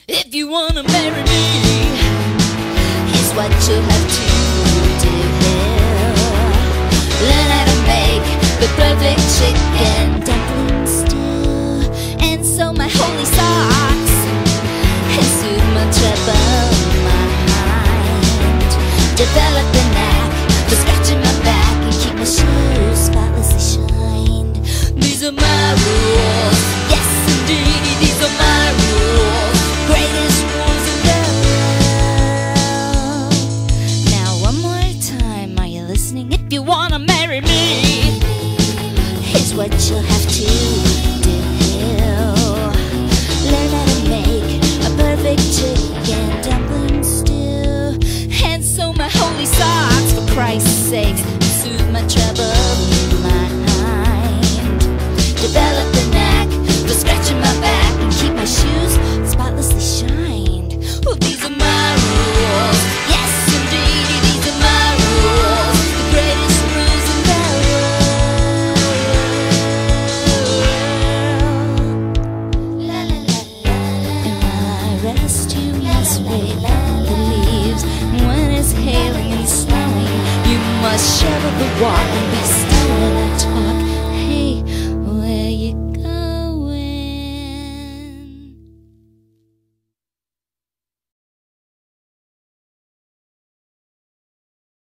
If you wanna marry me, here's what you have to do. Learn how to make the perfect chicken dumpling stew, and sew my holy socks, and soothe my troubled mind. Develop the knack for scratching my back and keep my shoes spotlessly shined. These are my rules, yes indeed, these are my rules. Greatest rules in the world. Now one more time, are you listening? If you wanna marry me, here's what you'll have to do. Learn how to make a perfect chicken dumpling stew, and sew my holy socks, for Christ's sake, soothe my troubled mind. Develop the knack for scratching my back and keep my shoes spotlessly shined. Well, these are my rules, yes indeed, these are my rules, the greatest rules in the world. La la la la. And while I rest, you must wake up the leaves. When it's hailing and snowing, you must shovel the walk and be still.